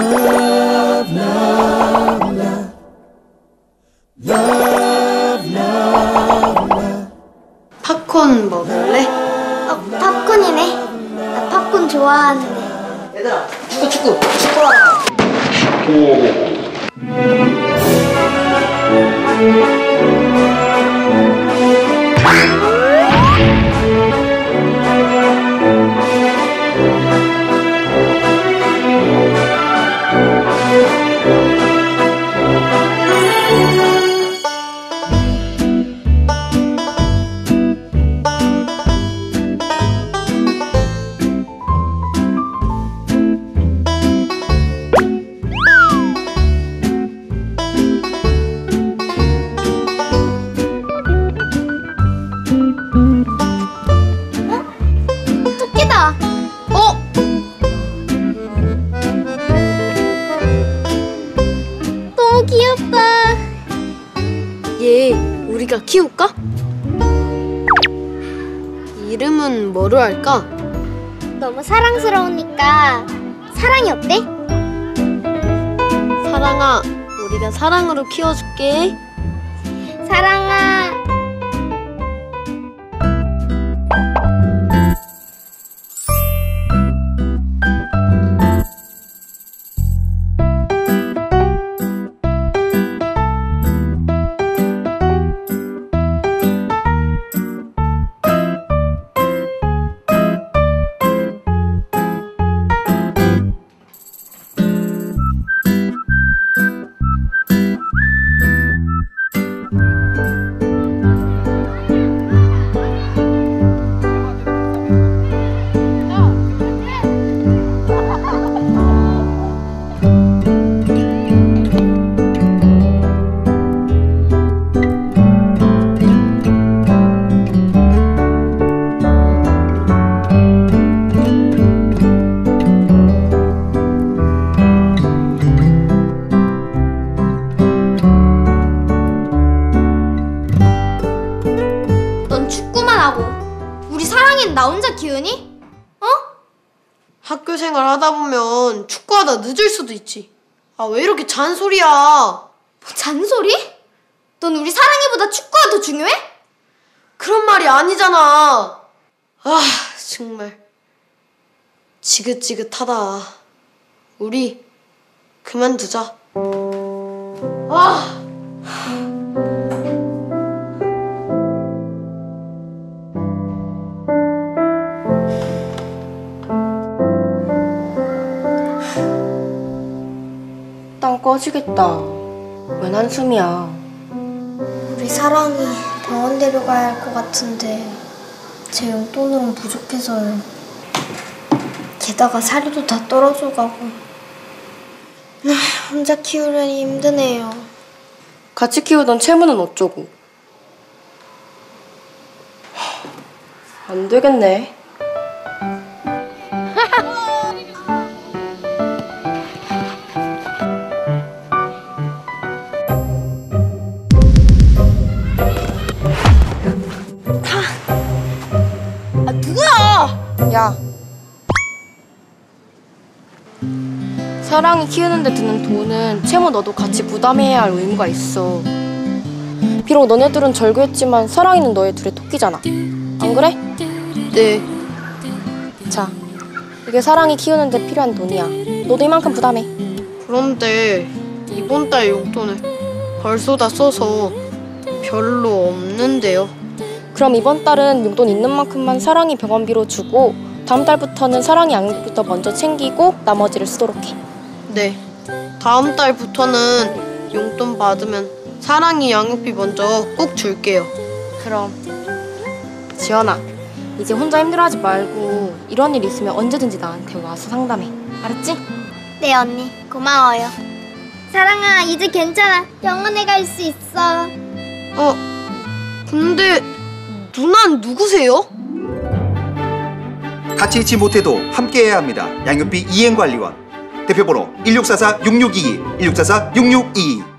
Love, love, love. Love, love, love. 팝콘 먹을래? 팝콘이네. 나 팝콘 좋아하는데. 얘들아, 축구. 토끼다. 너무 귀엽다. 얘 우리가 키울까? 이름은 뭐로 할까? 너무 사랑스러우니까 사랑이 어때? 사랑아, 우리가 사랑으로 키워줄게. 사랑아. 우리 사랑이는 나 혼자 키우니? 어? 학교 생활 하다 보면 축구하다 늦을 수도 있지. 아, 왜 이렇게 잔소리야? 뭐 잔소리? 넌 우리 사랑이보다 축구가 더 중요해? 그런 말이 아니잖아. 아, 정말 지긋지긋하다. 우리 그만두자. 아. 땀 꺼지겠다. 웬 한숨이야. 우리 사랑이 병원 데려가야 할 것 같은데 제 용돈으로는 부족해서요. 게다가 살이도 다 떨어져가고 혼자 키우려니 힘드네요. 같이 키우던 채무는 어쩌고. 안 되겠네. 야, 사랑이 키우는데 드는 돈은 채무 너도 같이 부담해야 할 의무가 있어. 비록 너네들은 절교했지만 사랑이는 너희 둘의 토끼잖아. 안 그래? 네. 자, 이게 사랑이 키우는데 필요한 돈이야. 너도 이만큼 부담해. 그런데 이번 달 용돈을 벌써 다 써서 별로 없는데요. 그럼 이번 달은 용돈 있는 만큼만 사랑이 병원비로 주고 다음 달부터는 사랑이 양육비부터 먼저 챙기고 나머지를 쓰도록 해. 네. 다음 달부터는 용돈 받으면 사랑이 양육비 먼저 꼭 줄게요. 그럼 지연아, 이제 혼자 힘들어하지 말고 이런 일 있으면 언제든지 나한테 와서 상담해. 알았지? 네 언니 고마워요. 사랑아 이제 괜찮아. 병원에 갈 수 있어. 근데 누나는 누구세요? 같이 있지 못해도 함께해야 합니다. 양육비 이행관리원 대표번호 1644-6622 1644-6622